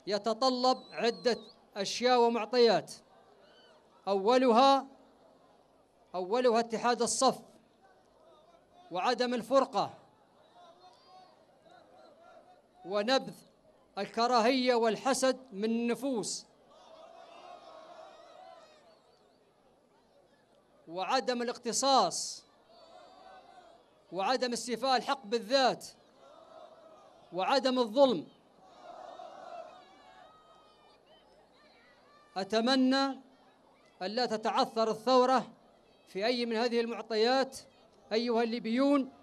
يتطلب عدة أشياء ومعطيات. أولها اتحاد الصف وعدم الفرقة ونبذ الكراهية والحسد من النفوس، وعدم الاقتصاص، وعدم استيفاء الحق بالذات، وعدم الظلم. أتمنى أن لا تتعثر الثورة في أي من هذه المعطيات أيها الليبيون،